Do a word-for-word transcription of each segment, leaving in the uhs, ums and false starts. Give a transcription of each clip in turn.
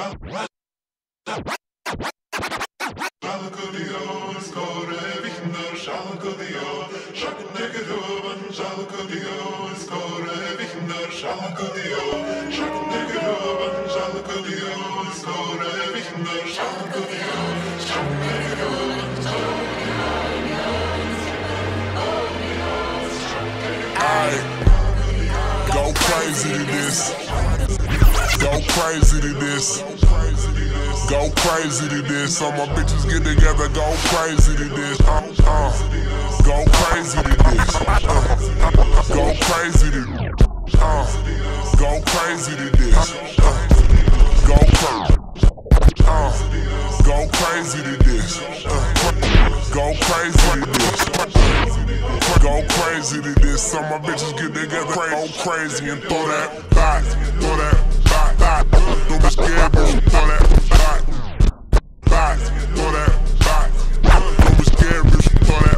Go crazy to this. Go crazy to this. Go crazy to this. All my bitches get together. Go crazy to this. Uh, uh. Go crazy to this. Uh, go crazy to this. Uh, go crazy to this. Uh, go crazy. Uh, go crazy to this. Uh, go crazy to this. Go crazy to this. All my bitches get together. Go crazy and throw that back. Throw that back. Back. Don't be scared, bro. Throw that back. Back. Throw that back. Don't be scared, bitch. Throw that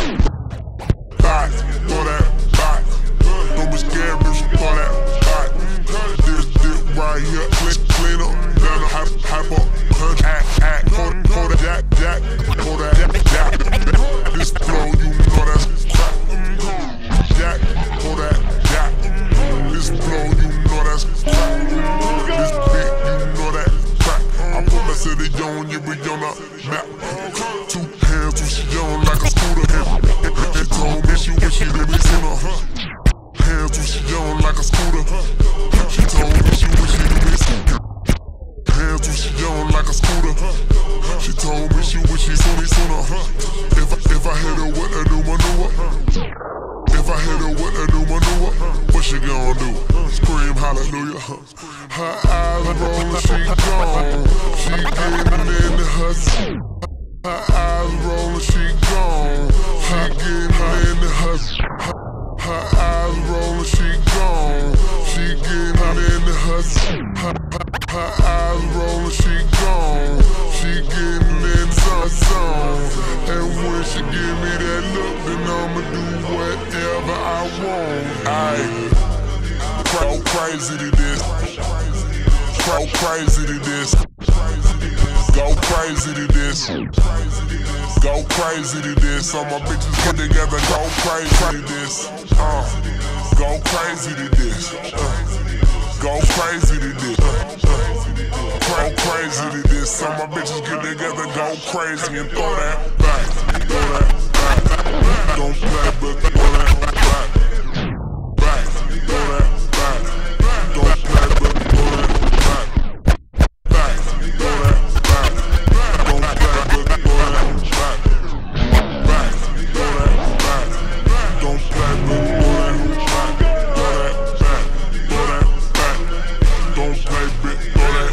back. Throw that back. Don't be scared, bitch. Throw that back. This dick right here. Clean, clean up. Down the hype, hype up. Punch, act, act. Hold, hold that jack, jack. Hold that jack, jack. This flow, you know that's crap. Jack, hold that jack. This flow, you know that's crap. This beat, you know that crap. I put my city on you, we on the map. Two hands, two shit on like a scooter. She told me she wish she let me see her. Hands, two shit on like a scooter. She told me she wish she let me see her. Hands, two shit on like a scooter. She told me she wish she saw me sooner. If I, if I hit her with a new maneuver, if I hit her with a new maneuver, what she gon' do? Scream hallelujah. Her eyes rollin', she gone. She getting into her. Her eyes rollin', she gone. She getting into her. Her eyes rollin', she gone. She getting into her. Her eyes rollin', she gone. She getting in some zone. And when she give me that look, then I'ma do whatever I want. Ayy, go crazy to this. Go crazy to this. Go crazy to this. Go crazy to this. All my bitches get together. Go crazy to this. Uh, go crazy to this. Uh, go crazy to this. Uh, Go crazy to this. All my bitches get together, go crazy and throw that back. Throw that back. Don't play, but throw that back. Back. Throw that back. Don't play, but throw that back. Back. Throw that back. Don't play, but throw that back. Back. Throw that back. Don't play, but throw that back. Throw that back. Throw that back. Don't play, but throw that.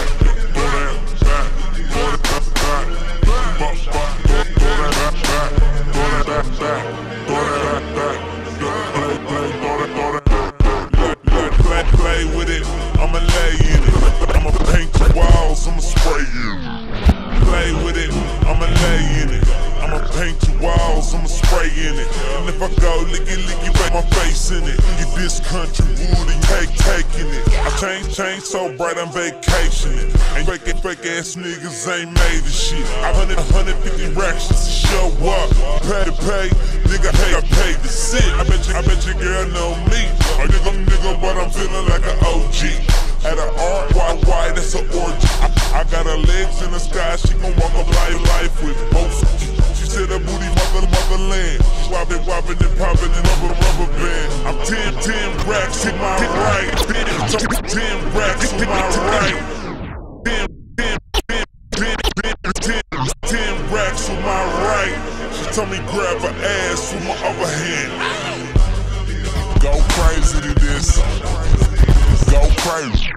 Play with it, I'ma lay in it. I'ma paint the walls, I'ma spray you. Play with it, I'ma lay in it. I'ma paint the walls, I'ma spray in it. And if I go licky licky, break my face in it. Get this country wood and take taking it. I change, change so bright, I'm vacationing. And fake, fake ass niggas ain't made of shit. I hundred, hundred fifty racks just to show up. Pay to pay, nigga, hey, I paid to sit. I bet you, I bet your girl know me. A nigga, nigga, but I'm feeling like an O G. At an R Y Y, that's an orgy. I, I got her legs in the sky, she gon' walk up life, life with most. She said her booty mother, motherland. She wobbin', wobbin' and poppin' and rubber, rubber band. I'm ten, ten racks in my right. ten, ten racks in my right. ten, ten, ten, ten, ten, ten racks in my right. She told me grab her ass with my other hand. Go crazy to this. Go crazy.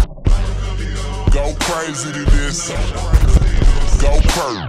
Go crazy to this. Go crazy.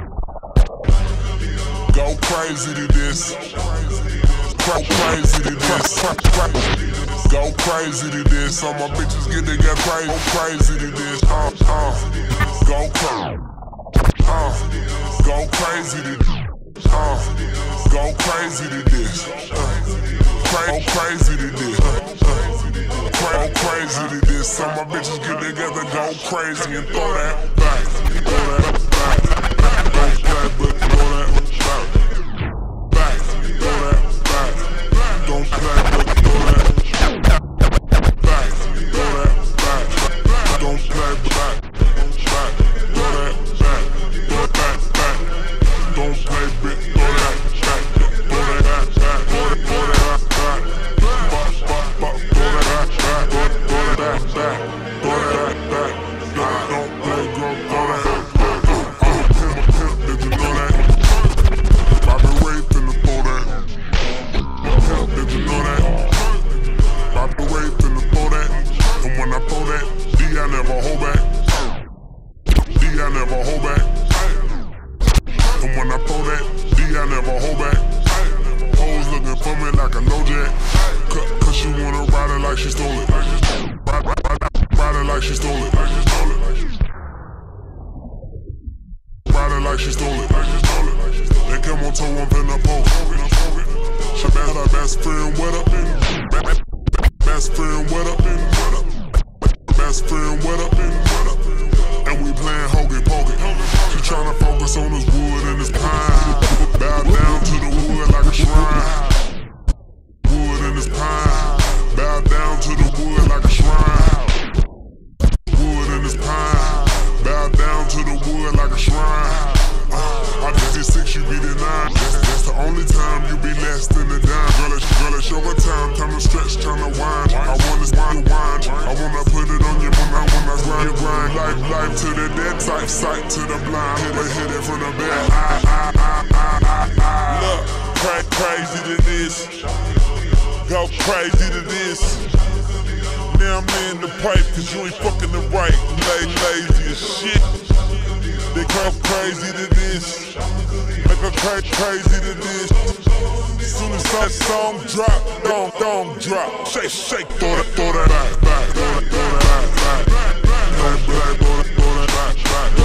Go crazy to this. Go crazy to this. Go crazy to this. All my bitches get together. Go crazy to this. Uh, uh. Go crazy. Uh. Go crazy to this. Uh. Go crazy to this. Uh. Go crazy to this. Go crazy to this. Some of my bitches get together, go crazy and throw that back. Throw that back. Don't play, but throw that back. Back. Throw that back. Don't play, but throw that back. Throw that back. Don't play, but back. Back. Throw that back. Throw that back. Don't play, but throw that back. Throw that back. Throw that throw that back. Fuck, fuck, fuck. Throw that back. Throw that back. Throw that back. Don't play, girl. Throw that. I'm a pimp, a pimp. Did you know that? Bobby Ray finna throw that. Pimp, did you know that? Bobby Ray finna throw that. And when I throw that, D I never hold back. D I never hold back. And when I throw that, D I never hold back. Hoes looking for me like a low jack. Cause she wanna ride it like she stole it. Ride, ride, ride, ride it like she stole it. Ride it like she stole it. They come on toe, I'm finna poke. She bad her best friend with her. Best friend with her. Best friend with her. And we playing hokey pokey. She tryna focus on this wood and this pine. Bow down to the wood like a shrine. Wood and this pine. Bow down to the wood like a shrine. Wood and this pine. Bow down to the wood like a shrine. I just did six, you be the nine. That's, that's the only time you be less than a dime. Girl, it's, girl, it's your time, time to stretch, time to wind. I wanna wine, wine. I wanna put it on you when I wanna grind, you grind. Life, life to the dead, sight, sight to the blind. Hit it, hit it from the back. I, I, I, I, I, I. Look, cra crazy to this. Go crazy to this. Now I'm in the pipe, cause you ain't fucking the right. Lay lazy as shit. They go crazy to this. Make her cra crazy to this. As soon as that song drop, don't, don't drop. Shake, shake, throw that, throw that back, back. Throw that, throw that back, back. Throw that, throw that, throw that back, back.